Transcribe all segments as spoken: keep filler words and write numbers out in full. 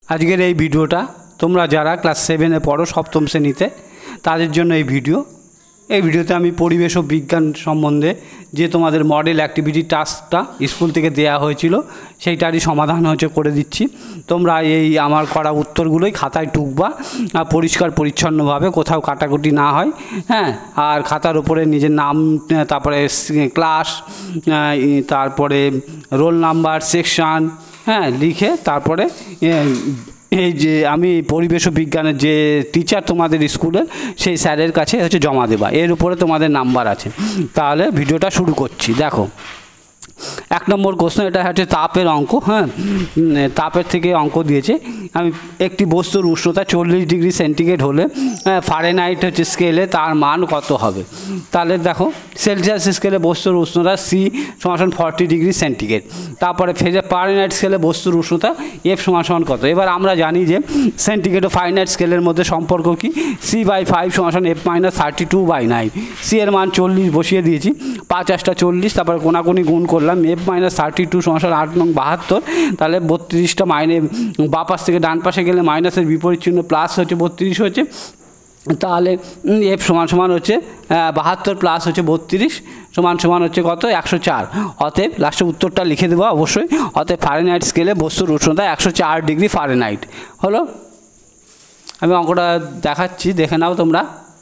আজকের এই ভিডিওটা তোমরা যারা ক্লাস সেভেনে পড়ো সপ্তম শ্রেণীতে তাদের জন্য এই ভিডিও। এই ভিডিওতে আমি পরিবেশ ও বিজ্ঞান সম্বন্ধে যে তোমাদের মডেল অ্যাক্টিভিটি টাস্কটা স্কুল থেকে দেয়া হয়েছিল সেইটারই সমাধান হচ্ছে করে দিচ্ছি। তোমরা এই আমার করা উত্তরগুলোই খাতায় টুকবা পরিষ্কার পরিচ্ছন্নভাবে, কোথাও কাটাকুটি না হয়। হ্যাঁ, আর খাতার উপরে নিজের নাম, তারপরে ক্লাস, তারপরে রোল নাম্বার, সেকশান, হ্যাঁ লিখে তারপরে এই যে আমি পরিবেশ ও বিজ্ঞানের যে টিচার তোমাদের স্কুলের সেই স্যারের কাছে হচ্ছে জমা দেবা। এর উপরে তোমাদের নাম্বার আছে। তাহলে ভিডিওটা শুরু করছি। দেখো, এক নম্বর প্রশ্ন, এটা হচ্ছে তাপের অঙ্ক। হ্যাঁ, তাপের থেকে অঙ্ক দিয়েছে। আমি একটি বস্তুর উষ্ণতা চল্লিশ ডিগ্রি সেন্টিগ্রেড হলে ফারেনহাইট হচ্ছে স্কেলে তার মান কত হবে। তাহলে দেখো, সেলসিয়াস স্কেলে বস্তুর উষ্ণতা সি সমান ফর্টি ডিগ্রি সেন্টিগ্রেড। তারপরে ফেজে ফারেনহাইট স্কেলে বস্তুর উষ্ণতা এফ সমান সমান কত। এবার আমরা জানি যে সেন্টিগ্রেড ও ফারেনহাইট স্কেলের মধ্যে সম্পর্ক কি, সি বাই ফাইভ সমান F minus thirty two by nine. C এর মান চল্লিশ বসিয়ে দিয়েছি, পাঁচ আটটা চল্লিশ, তারপরে কোনাকুনি গুণ করলাম, এফ মাইনাস থার্টি টু সমান আট নং বাহাত্তর। তাহলে বত্রিশটা মাইনে বা পাশ থেকে ডান পাশে গেলে মাইনাসের বিপরীত চিহ্ন প্লাস হচ্ছে বত্রিশ হচ্ছে। তাহলে এফ সমান সমান হচ্ছে বাহাত্তর প্লাস হচ্ছে বত্রিশ সমান সমান হচ্ছে কত, একশো চার। অতএব লাস্টে উত্তরটা লিখে দেবো অবশ্যই। অতএব ফারেনহাইট স্কেলে বস্তুর উষ্ণতা একশো চার ডিগ্রি ফারেনহাইট হলো। আমি অঙ্কটা দেখাচ্ছি, দেখে নাও তোমরা,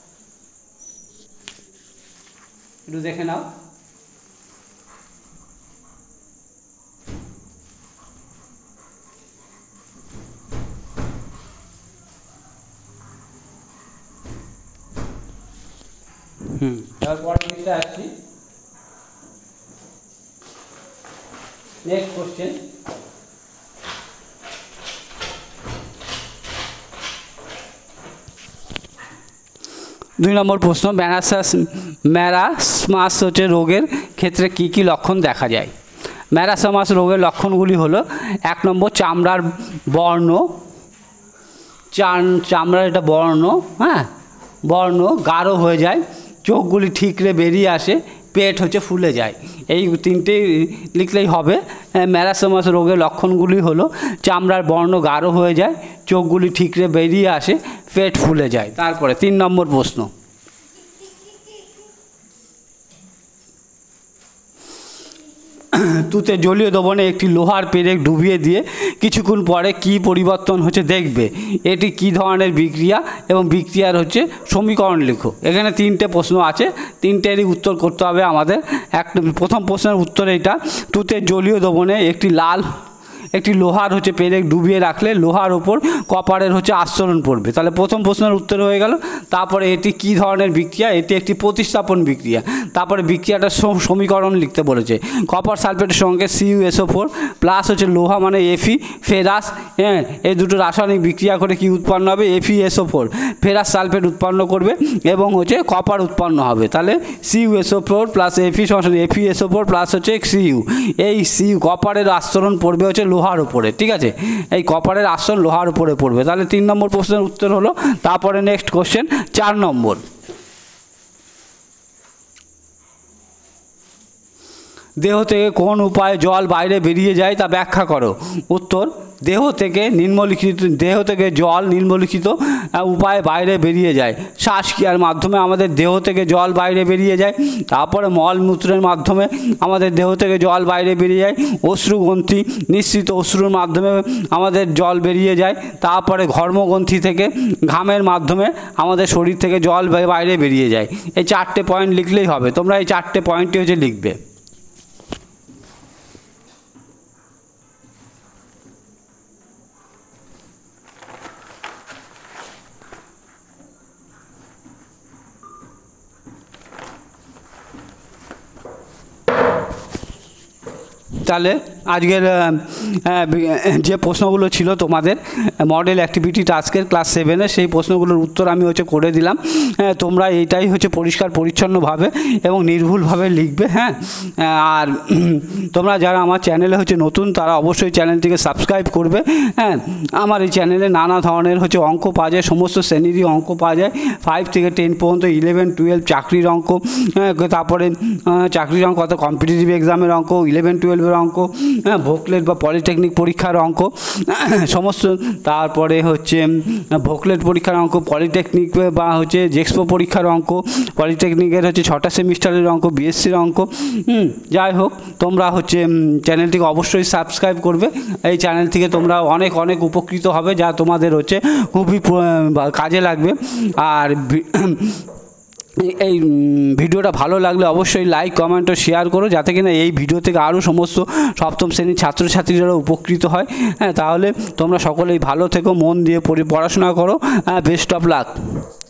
একটু দেখে নাও। হুম এবার পরের দিকটা আসছি। নেক্সট কোশ্চেন, দুই নম্বর প্রশ্ন, ম্যারাসাস ম্যারাসমাস হচ্ছে রোগের ক্ষেত্রে কি কি লক্ষণ দেখা যায়। ম্যারাসমাস রোগের লক্ষণগুলি হলো, এক নম্বর চামড়ার বর্ণ, চামড়ার এটা বর্ণ, হ্যাঁ বর্ণ গাঢ় হয়ে যায়, চোখগুলি ঠিকরে বেরিয়ে আসে, পেট হচ্ছে ফুলে যায়। এই তিনটেই লিখলেই হবে। ম্যারাসমাস রোগের লক্ষণগুলি হলো চামড়ার বর্ণ গাঢ় হয়ে যায়, চোখগুলি ঠিকরে বেরিয়ে আসে, পেট ফুলে যায়। তারপরে তিন নম্বর প্রশ্ন, তুতে জলীয় দ্রবণে একটি লোহার পেরেক ডুবিয়ে দিয়ে কিছুক্ষণ পরে কি পরিবর্তন হচ্ছে দেখবে। এটি কি ধরনের বিক্রিয়া এবং বিক্রিয়ার হচ্ছে সমীকরণ লেখো। এখানে তিনটে প্রশ্ন আছে, তিনটেরই উত্তর করতে হবে আমাদের। এক প্রথম প্রশ্নের উত্তর এইটা, তুতে জলীয় দ্রবণে একটি লাল একটি লোহার হচ্ছে পেরেক ডুবিয়ে রাখলে লোহার ওপর কপারের হচ্ছে আস্তরণ পড়বে। তাহলে প্রথম প্রশ্নের উত্তর হয়ে গেল। তারপরে এটি কি ধরনের বিক্রিয়া, এটি একটি প্রতিস্থাপন বিক্রিয়া। তারপরে বিক্রিয়াটার সমীকরণ লিখতে বলেছে, কপার সালফেটের সঙ্গে সিইউ এসও ফোর প্লাস হচ্ছে লোহা মানে এফি ফেরাস, হ্যাঁ এই দুটো রাসায়নিক বিক্রিয়া করে কি উৎপন্ন হবে, Fe SO four ferrous sulphate উৎপন্ন করবে এবং হচ্ছে কপার উৎপন্ন হবে। তাহলে Cu SO four plus Fe সমান এফি এসও ফোর প্লাস হচ্ছে সিইউ। এই সিইউ কপারের আস্তরণ পড়বে হচ্ছে লোহার উপরে, ঠিক আছে, এই কপারের আস্তরণ লোহার উপরে পড়বে। তাহলে তিন নম্বর প্রশ্নের উত্তর হলো। তারপরে নেক্সট কোশ্চেন, চার নম্বর, দেহ থেকে কোন উপায়ে জল বাইরে বেরিয়ে যায় তা ব্যাখ্যা করো। উত্তর, দেহ থেকে নিম্নলিখিত দেহ থেকে জল নিম্নলিখিত উপায়ে বাইরে বেরিয়ে যায়। শ্বাসক্রিয়ার মাধ্যমে আমাদের দেহ থেকে জল বাইরে বেরিয়ে যায়। তারপরে মলমূত্রের মাধ্যমে আমাদের দেহ থেকে জল বাইরে বেরিয়ে যায়। অশ্রুগ্রন্থি নিঃসৃত অশ্রুর মাধ্যমে আমাদের জল বেরিয়ে যায়। তারপরে ঘর্মগ্রন্থি থেকে ঘামের মাধ্যমে আমাদের শরীর থেকে জল বাইরে বেরিয়ে যায়। এই চারটে পয়েন্ট লিখলেই হবে। তোমরা এই চারটে পয়েন্টই হচ্ছে লিখবে। তাহলে আজকের যে প্রশ্নগুলো ছিল তোমাদের মডেল অ্যাক্টিভিটি টাস্কের ক্লাস সেভেনের, সেই প্রশ্নগুলোর উত্তর আমি হচ্ছে করে দিলাম। তোমরা এইটাই হচ্ছে পরিষ্কার পরিচ্ছন্নভাবে এবং নির্ভুলভাবে লিখবে। হ্যাঁ, আর তোমরা যারা আমার চ্যানেলে হচ্ছে নতুন তারা অবশ্যই চ্যানেলটিকে সাবস্ক্রাইব করবে। হ্যাঁ, আমার এই চ্যানেলে নানা ধরনের হচ্ছে অঙ্ক পাওয়া যায়, সমস্ত শ্রেণীরই অঙ্ক পাওয়া যায়, ফাইভ থেকে টেন পর্যন্ত, ইলেভেন টুয়েলভ চাকরির অঙ্ক, তারপরে চাকরির অঙ্ক অর্থাৎ কম্পিটিটিভ এক্সামের অঙ্ক, ইলেভেন টুয়েলভের অঙ্ক, হ্যাঁ, ভোকলেট বা পলিটেকনিক পরীক্ষার অঙ্ক সমস্ত, তারপরে হচ্ছে ভোকলেট পরীক্ষার অঙ্ক, পলিটেকনিক বা হচ্ছে জেক্সপো পরীক্ষার অঙ্ক, পলিটেকনিকের হচ্ছে ছটা সেমিস্টারের অঙ্ক, বিএসসির অঙ্ক। যাই হোক, তোমরা হচ্ছে চ্যানেলটিকে অবশ্যই সাবস্ক্রাইব করবে। এই চ্যানেল থেকে তোমরা অনেক অনেক উপকৃত হবে, যা তোমাদের হচ্ছে খুবই কাজে লাগবে। আর এই ভিডিওটা ভালো লাগলে অবশ্যই লাইক, কমেন্ট ও শেয়ার করো, যাতে কিনা এই ভিডিও থেকে আরও সমস্ত সপ্তম শ্রেণীর ছাত্রছাত্রীরা উপকৃত হয়। হ্যাঁ, তাহলে তোমরা সকলেই ভালো থেকো, মন দিয়ে পড়াশোনা করো। Best of lakh.